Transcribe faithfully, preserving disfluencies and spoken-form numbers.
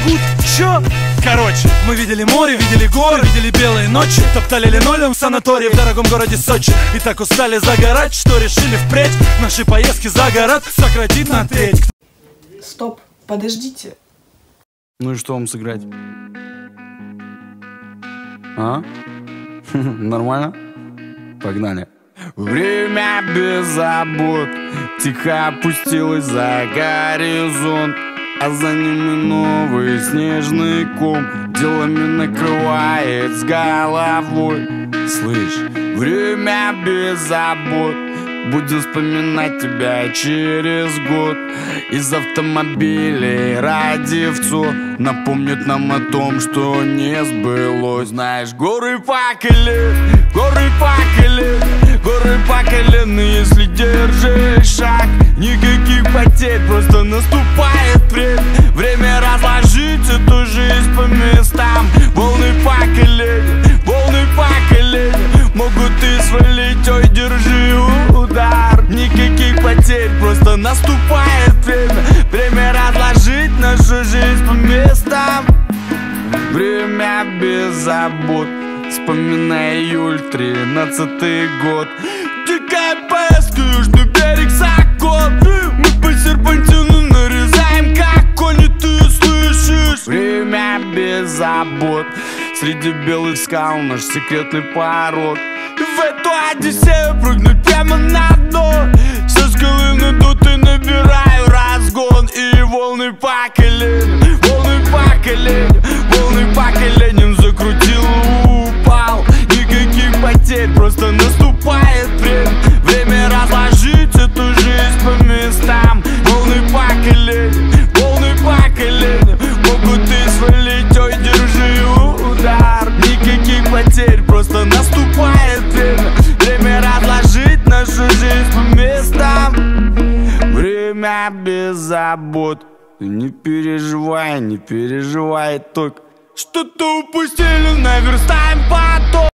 гуд, чё? Короче, мы видели море, видели горы, видели белые ночи, топтали линолеум в санатории в дорогом городе Сочи. И так устали загорать, что решили впредь наши поездки за город сократить на треть. Стоп, подождите. Ну и что вам сыграть? А? Нормально? Погнали. Время без забот тихо опустилось за горизонт, а за ними новый снежный ком делами накрывает с головой. Слышь, время без забот, будем вспоминать тебя через год. Из автомобилей радиовцов напомнят нам о том, что не сбылось. Знаешь, горы по колен, горы по колен, горы по колен. И если держишь шаг, никаких потерь, просто наступает время. Время разложить эту жизнь по местам. Волны по колен, волны по колен, могут и свалить, ой, держи удар. Никаких потерь, просто наступает время. Время разложить нашу жизнь по местам. Время без забот, вспоминая июль, тринадцатый год. Дикая поездка, южный берег, закон. Мы по серпантину нарезаем, как кони, ты слышишь? Время без забот, среди белых скал наш секретный порог. В эту одиссею прыгнуть прямо на дно. Со скалы надут и набираю разгон. И волны по коленям, волны по коленям, волны по коленям. Закрутил, упал, никаких потерь, просто наступает время. Время разложить эту жизнь по местам. Волны по коленям, волны по коленям, могут и свалить, ой, держи удар. Никаких потерь, просто наступает время. Время разложить нашу жизнь по местам. Время без забот, не переживай, не переживай, только что-то упустили, наверстаем потом.